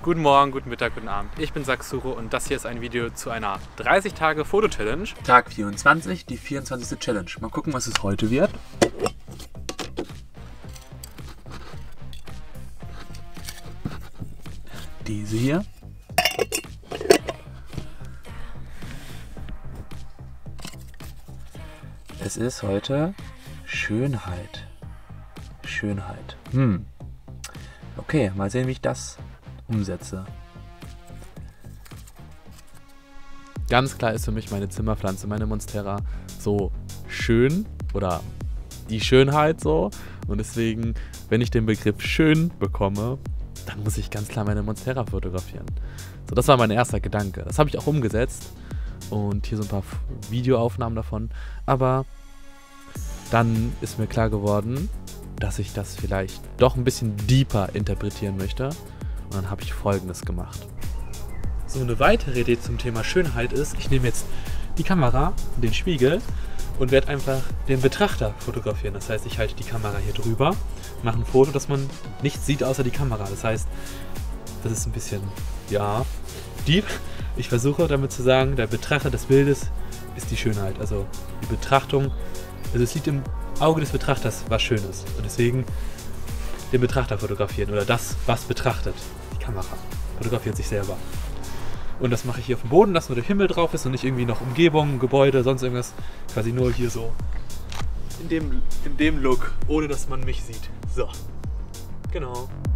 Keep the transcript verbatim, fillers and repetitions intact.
Guten Morgen, guten Mittag, guten Abend. Ich bin Saxuro und das hier ist ein Video zu einer dreißig Tage Foto-Challenge. Tag vierundzwanzig, die vierundzwanzigste Challenge. Mal gucken, was es heute wird. Diese hier. Es ist heute Schönheit. Schönheit. Hm. Okay, mal sehen, wie ich das umsetze. Ganz klar ist für mich meine Zimmerpflanze, meine Monstera, so schön oder die Schönheit so. Und deswegen, wenn ich den Begriff schön bekomme, dann muss ich ganz klar meine Monstera fotografieren. So, das war mein erster Gedanke. Das habe ich auch umgesetzt. Und hier so ein paar Videoaufnahmen davon. Aber dann ist mir klar geworden, dass ich das vielleicht doch ein bisschen deeper interpretieren möchte. Und dann habe ich Folgendes gemacht. So, eine weitere Idee zum Thema Schönheit ist, ich nehme jetzt die Kamera, den Spiegel und werde einfach den Betrachter fotografieren. Das heißt, ich halte die Kamera hier drüber, mache ein Foto, dass man nichts sieht außer die Kamera. Das heißt, das ist ein bisschen, ja, deep. Ich versuche damit zu sagen, der Betrachter des Bildes ist die Schönheit. Also die Betrachtung, also es liegt im Auge des Betrachters, was schön ist. Und deswegen den Betrachter fotografieren oder das, was betrachtet. Die Kamera fotografiert sich selber. Und das mache ich hier auf dem Boden, dass nur der Himmel drauf ist und nicht irgendwie noch Umgebung, Gebäude, sonst irgendwas. Quasi nur hier so in dem, in dem Look, ohne dass man mich sieht. So, genau.